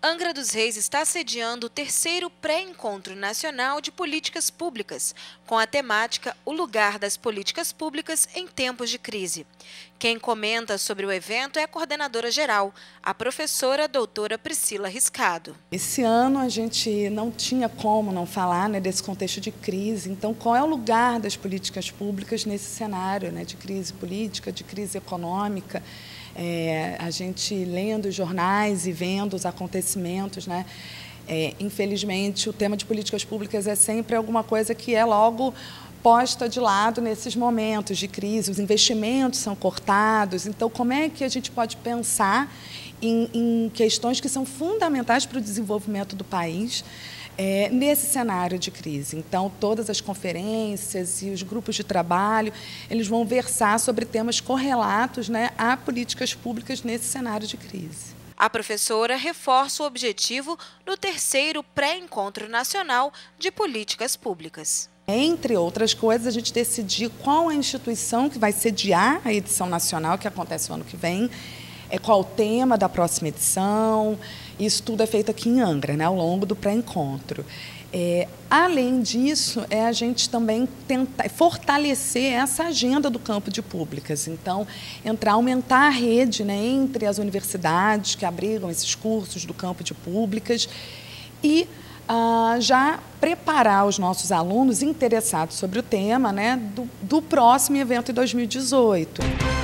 Angra dos Reis está sediando o terceiro pré-encontro nacional de políticas públicas, com a temática O Lugar das Políticas Públicas em Tempos de Crise. Quem comenta sobre o evento é a coordenadora geral, a professora doutora Priscila Riscado. Esse ano a gente não tinha como não falar, né, desse contexto de crise. Então, qual é o lugar das políticas públicas nesse cenário, né, de crise política, de crise econômica? A gente lendo os jornais e vendo os acontecimentos, né? Infelizmente, o tema de políticas públicas é sempre alguma coisa que é logo posta de lado nesses momentos de crise, os investimentos são cortados. Então, como é que a gente pode pensar em questões que são fundamentais para o desenvolvimento do país nesse cenário de crise? Então, todas as conferências e os grupos de trabalho, eles vão versar sobre temas correlatos, né, a políticas públicas nesse cenário de crise. A professora reforça o objetivo do terceiro pré-encontro nacional de políticas públicas. Entre outras coisas, a gente decidir qual a instituição que vai sediar a edição nacional, que acontece o ano que vem, qual o tema da próxima edição. Isso tudo é feito aqui em Angra, né, ao longo do pré-encontro. Além disso, a gente também tentar fortalecer essa agenda do campo de públicas. Então, aumentar a rede, né, entre as universidades que abrigam esses cursos do campo de públicas e já preparar os nossos alunos interessados sobre o tema, né, do próximo evento em 2018.